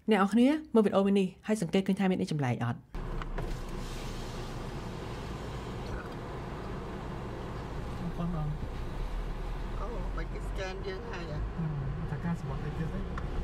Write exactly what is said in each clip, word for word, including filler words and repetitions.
អ្នកនរគ្នាមើលវីដេអូមួយនេះហើយសង្កេតឃើញថាមានអីចម្លែកអត់បងបងអូបាច់គេ scan យើងហើយតែការសម្បត្តិអីទៀតទេ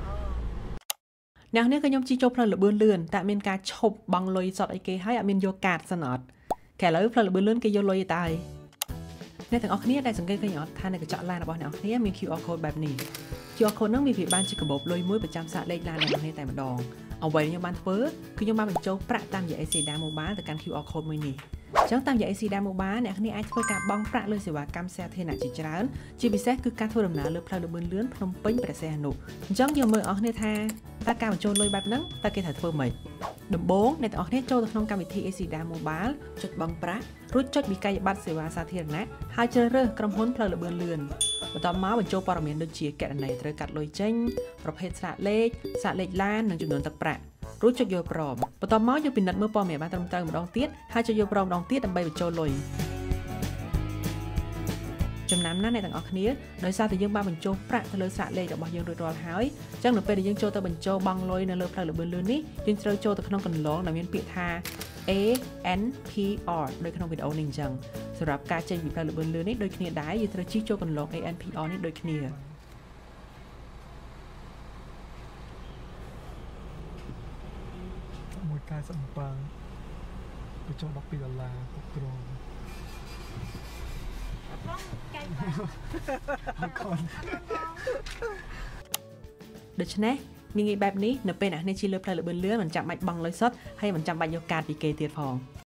អ្នកនរគ្នាគឺខ្ញុំជីចូលផ្លូវលបឿនលឿនតែមានការឈប់បង់លុយសតអីគេហើយអត់មានយកកាតសិនអត់គេឥឡូវផ្លូវលបឿនលឿនគេយកលុយទៅហើយអ្នកទាំងអស់គ្នាដែលសង្កេតឃើញអត់ថានៅកញ្ចក់ឡានរបស់អ្នកនរគ្នាមាន Q R code បែបនេះ Q R code ហ្នឹងវាវាបានជាកាបូបលុយមួយប្រចាំសាកលេខឡានអ្នកនរគ្នាតែម្ដងអ្វីដែលខ្ញុំបានធ្វើគឺខ្ញុំបានបញ្ចូលប្រាក់តាមរយៈ ACDA Mobile ទៅកាន់ Q R code មួយនេះអញ្ចឹងតាមរយៈ ACDA Mobile អ្នកនរគ្នាអាចធ្វើការបង់ប្រាក់លើសេវាកម្មសាធារណៈជាច្រើនជាពិសេសគឺការធ្វើដំណើរលើផ្លូវលបឿនលឿនភ្នំពេញព្រះសីហនុអញ្ចឹងយើងមើលអស់គ្នាថាតើការបញ្ចូលលុយបែបហ្នឹងតើគេត្រូវធ្វើម៉េចដំបូងអ្នកទាំងអស់គ្នាចូលទៅក្នុងកម្មវិធី ACDA Mobile ចុចបង់ប្រាក់រួចចុចវិក័យប័ត្រសេវាសាធារណៈហើយជ្រើសរើសក្រុមហ៊ុនផ្លូវលបឿនលឿនបន្ទាប់មកបញ្ចូលព័ត៌មានដូចជាគណនីត្រូវកាត់លុយចេញប្រភេទស្លាកលេខស្លាកលេខឡាននិងចំនួនទឹកប្រាក់រួចចុចយកព្រមបន្ទាប់មកយើងពិនិត្យមើលព័ត៌មានបានត្រឹមត្រូវម្ដងទៀតហើយចុចយកព្រមម្ដងទៀតដើម្បីបញ្ចូលលុយចំណាំណាស់អ្នកទាំងអស់គ្នាដោយសារតែយើងបានបញ្ចូលប្រាក់ទៅលើស្លាកលេខរបស់យើងរួចរាល់ហើយអញ្ចឹងនៅពេលដែលយើងចូលទៅបញ្ចូលបង់លុយនៅលើផ្លូវលបឿនលឿននេះយើងត្រូវចូលទៅក្នុងកន្លងដែលមានពាក្យថា A N P R ដូចក្នុងវីដេអូនេះអញ្ចឹងសម្រាប់ការចេញពីផ្លូវលបឿនលឿននេះដូចគ្នាដែរយើងត្រូវជិះចូលកន្លង A N P R នេះដូចគ្នាមួយកាយសំប៉ាងបញ្ចូលដប់ពីរដុល្លារគ្រប់គ្រងដូច្នេះងាយៗបែបនេះនៅពេលអ្នកនេះជិះលើផ្លូវលបឿនលឿនមិនចាំបាច់បង់លុយសុទ្ធហើយមិនចាំបាច់យកកាតពីគេទៀតផង